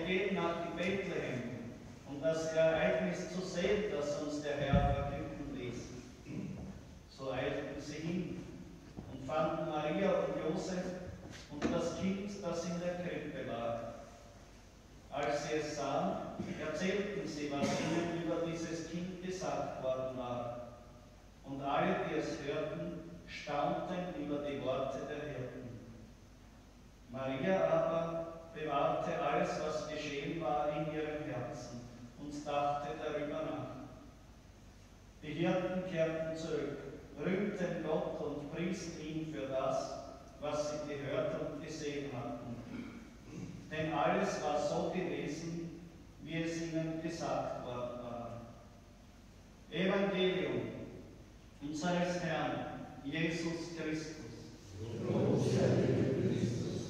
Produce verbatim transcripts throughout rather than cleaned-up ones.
wir gehen nach Bethlehem, um das Ereignis zu sehen, das uns der Herr verkünden ließ. So eilten sie hin und fanden Maria und Josef und das Kind, das in der Krippe lag. Als sie es sahen, erzählten sie, was ihnen über dieses Kind gesagt worden war. Und alle, die es hörten, staunten über die Worte der Hirten. Maria aber bewahrte alles, was geschehen war, in ihrem Herzen und dachte darüber nach. Die Hirten kehrten zurück, rühmten Gott und priesen ihn für das, was sie gehört und gesehen hatten. Denn alles war so gewesen, wie es ihnen gesagt worden war. Evangelium unseres Herrn, Jesus Christus. Lob sei dir, Christus.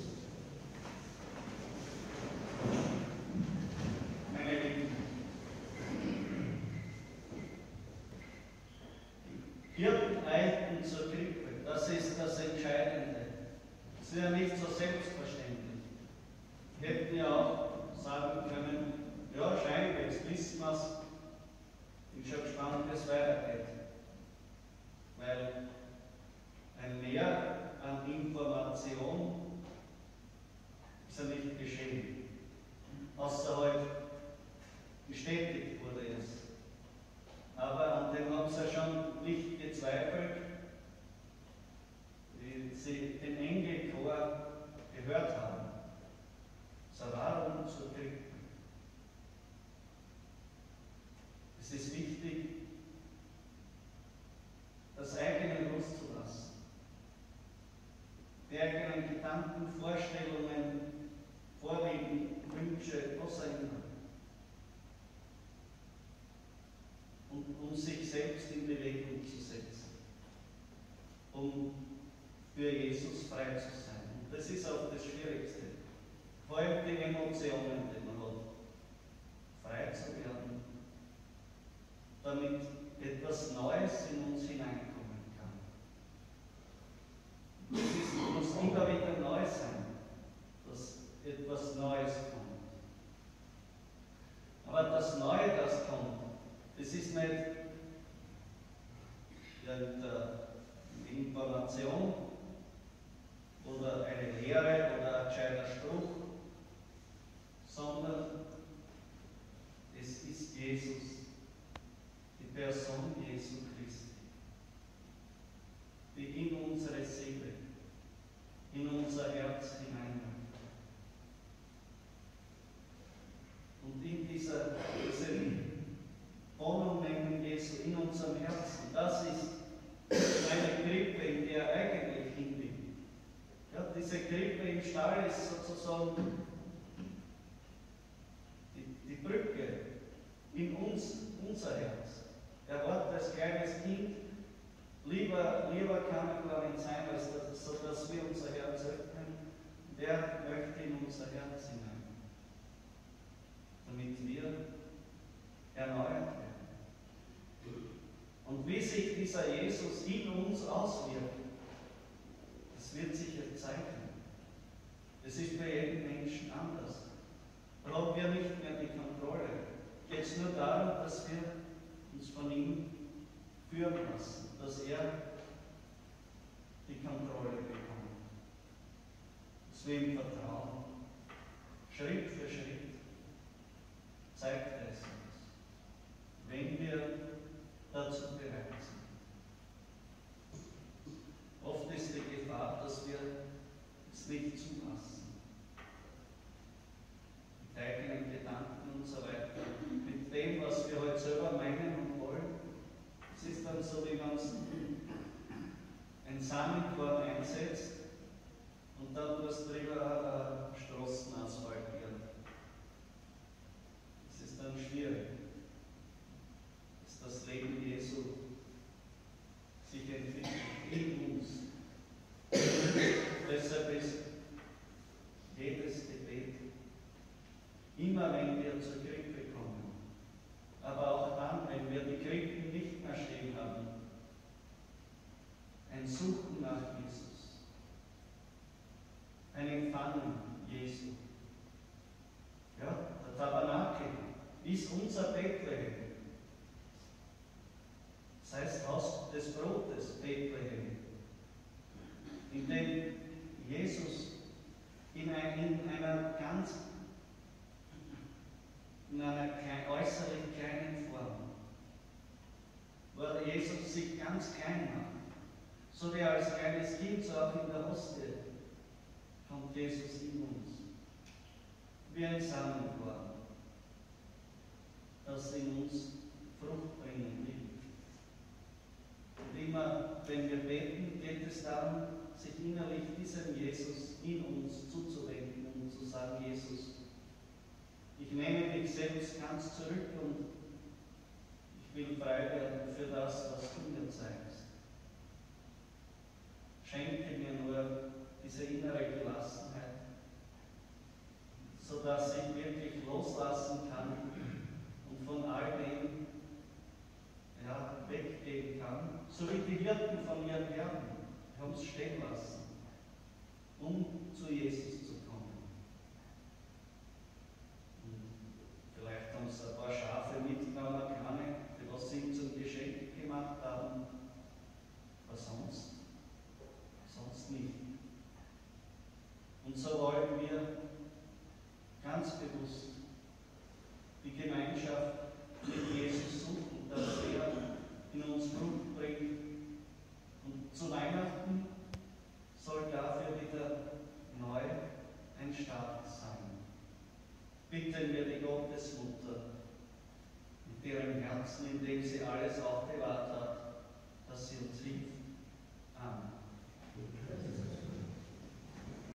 Meine Lieben, Hirten eilten zur Krippe, das ist das Entscheidende. Das ist ja nicht so selbstverständlich. Hätten ja auch sagen können, ja, scheinbar, jetzt wissen wir es, ich bin schon gespannt, wie es weitergeht. Weil ein Mehr an Information ist ja nicht geschehen. Außer halt bestätigt wurde es. Aber an dem haben sie ja schon nicht gezweifelt, wie sie den Engelchor gehört haben. Warum zur Krippe? Es ist wichtig, das eigene loszulassen, die eigenen Gedanken, Vorstellungen, Vorlieben, Wünsche, was auch immer. Und um sich selbst in Bewegung zu setzen, um für Jesus frei zu sein. Und das ist auch das Schwierigste. Vor allem die Emotionen, die man hat, frei zu werden, damit etwas Neues in uns hineinkommen kann. Es ist, muss immer wieder neu sein, dass etwas Neues kommt. Aber das Neue, das kommt, das ist nicht die Information oder eine Lehre oder ein gescheiter Spruch, sondern es ist Jesus, die Person Jesu Christi, die in unsere Seele, in unser Herz hineinwirkt. Und in dieser, diese Wohnung nehmen Jesu in unserem Herzen, das ist eine Krippe, in der er eigentlich hin will. Ja, diese Krippe im Stall ist sozusagen die Brücke in uns, unser Herz. Er war als kleines Kind, lieber, lieber kann er gar nicht sein, als das, so dass wir unser Herz öffnen. Der möchte in unser Herz hinein, damit wir erneuert werden. Und wie sich dieser Jesus in uns auswirkt, das wird sich jetzt zeigen. Es ist bei jedem Menschen anders. Da haben wir nicht mehr die Kontrolle. Geht es nur darum, dass wir uns von ihm führen lassen, dass er die Kontrolle bekommt. Dass wir ihm vertrauen. Schritt für Schritt zeigt er es uns, wenn wir dazu bereit sind. Oft ist die Gefahr, dass wir es nicht zulassen. Mit eigenen Gedanken und so weiter. Mit dem, was wir heute selber meinen und wollen. Es ist dann so, wie man ein Samenkorn einsetzt und dann tust du drüber äh, Straßen asphaltieren. Das ist dann schwierig. Dass das Leben Jesu sich entwickelt in uns. Deshalb ist jedes Gebet, immer wenn wir zur Krippe kommen, aber auch dann, wenn wir die Krippen nicht mehr stehen haben, ein Suchen nach Jesus, ein Empfangen Jesu. Ja? in einer ganz, in einer klein, äußerlich kleinen Form, weil Jesus sich ganz klein macht. So wie er als kleines Kind, so auch in der Hostie kommt Jesus in uns. Wie ein Samenkorn, das in uns Frucht bringen will. Und immer, wenn wir beten, geht es darum, sich innerlich diesem Jesus in uns zuzuwenden und zu sagen, Jesus, ich nehme mich selbst ganz zurück und ich will frei werden für das, was du mir zeigst. Schenke mir nur diese innere Gelassenheit, sodass ich wirklich loslassen kann und von all dem ja, weggehen kann, so wie die Hirten von ihren Herden. Die haben es stehen lassen, um zu Jesus zu kommen. Und vielleicht haben sie ein paar Schafe mitgenommen, kleine, die was sie ihm zum Geschenk gemacht haben, aber sonst, sonst nicht. Und so wollen wir ganz bewusst die Gemeinschaft mit Jesus suchen, dass er in uns Frucht bringt. Und zu Weihnachten soll dafür wieder neu ein Start sein. Bitten wir die Gottesmutter, mit ihrem Herzen, in dem sie alles aufbewahrt hat, dass sie uns hilft.